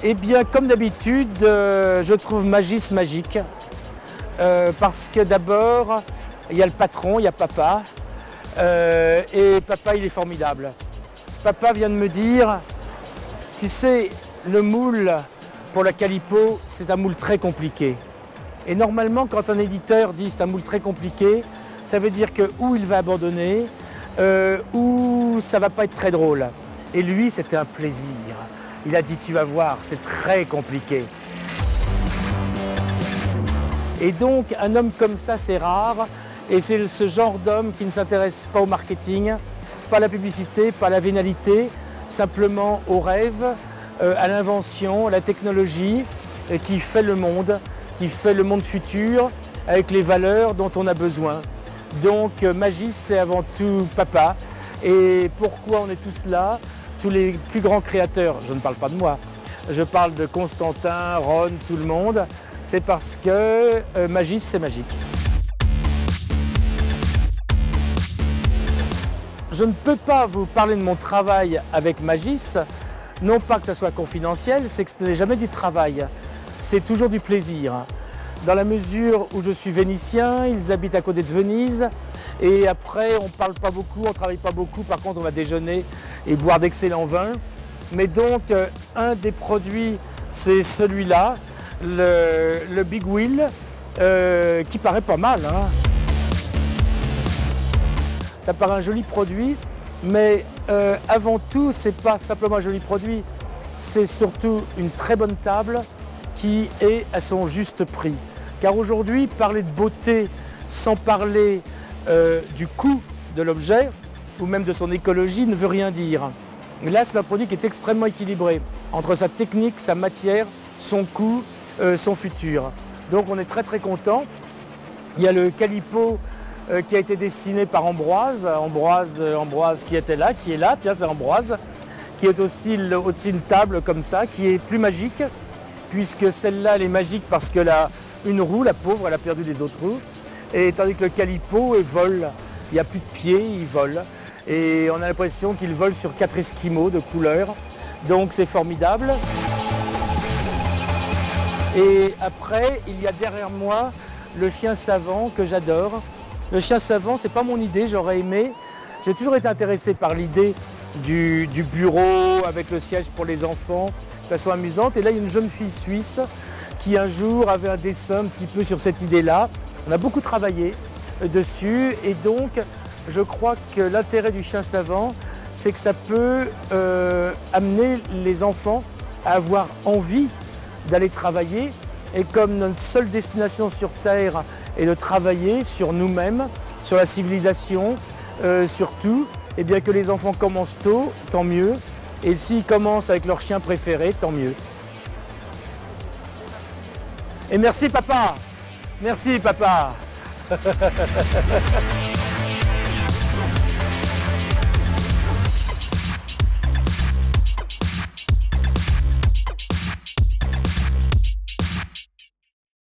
Eh bien, comme d'habitude, je trouve Magis magique. Parce que d'abord, il y a le patron, il y a papa. Et papa, il est formidable. Papa vient de me dire, tu sais, le moule pour la Calipo, c'est un moule très compliqué. Et normalement, quand un éditeur dit c'est un moule très compliqué, ça veut dire que ou il va abandonner, ou ça va pas être très drôle. Et lui, c'était un plaisir. Il a dit, tu vas voir, c'est très compliqué. Et donc, un homme comme ça, c'est rare. Et c'est ce genre d'homme qui ne s'intéresse pas au marketing, pas à la publicité, pas à la vénalité, simplement au rêve, à l'invention, à la technologie, et qui fait le monde futur avec les valeurs dont on a besoin. Donc Magis, c'est avant tout papa. Et pourquoi on est tous là, tous les plus grands créateurs, je ne parle pas de moi, je parle de Constantin, Ron, tout le monde, c'est parce que Magis, c'est magique. Je ne peux pas vous parler de mon travail avec Magis, non pas que ça soit confidentiel, c'est que ce n'est jamais du travail, c'est toujours du plaisir. Dans la mesure où je suis vénitien, ils habitent à côté de Venise, et après on ne parle pas beaucoup, on ne travaille pas beaucoup, par contre on va déjeuner et boire d'excellents vins. Mais donc un des produits, c'est celui-là, le Big Wheel, qui paraît pas mal, hein. Ça paraît un joli produit, mais avant tout, ce n'est pas simplement un joli produit, c'est surtout une très bonne table qui est à son juste prix. Car aujourd'hui, parler de beauté sans parler du coût de l'objet ou même de son écologie ne veut rien dire. Et là, c'est un produit qui est extrêmement équilibré entre sa technique, sa matière, son coût, son futur. Donc on est très très content. Il y a le Calipo qui a été dessiné par Ambroise qui était là, qui est là, tiens c'est Ambroise, qui est aussi une table comme ça, qui est plus magique, puisque celle-là elle est magique parce que une roue, la pauvre, elle a perdu les autres roues, et tandis que le Calipo il vole, il n'y a plus de pieds, il vole, et on a l'impression qu'il vole sur 4 esquimaux de couleur, donc c'est formidable. Et après, il y a derrière moi le chien savant que j'adore. Le chien savant, c'est pas mon idée, j'aurais aimé. J'ai toujours été intéressé par l'idée du bureau avec le siège pour les enfants, de façon amusante. Et là, il y a une jeune fille suisse qui un jour avait un dessin un petit peu sur cette idée-là. On a beaucoup travaillé dessus et donc je crois que l'intérêt du chien savant, c'est que ça peut amener les enfants à avoir envie d'aller travailler. Et comme notre seule destination sur Terre est de travailler sur nous-mêmes, sur la civilisation, sur tout, et bien que les enfants commencent tôt, tant mieux. Et s'ils commencent avec leur chien préféré, tant mieux. Et merci papa. Merci papa.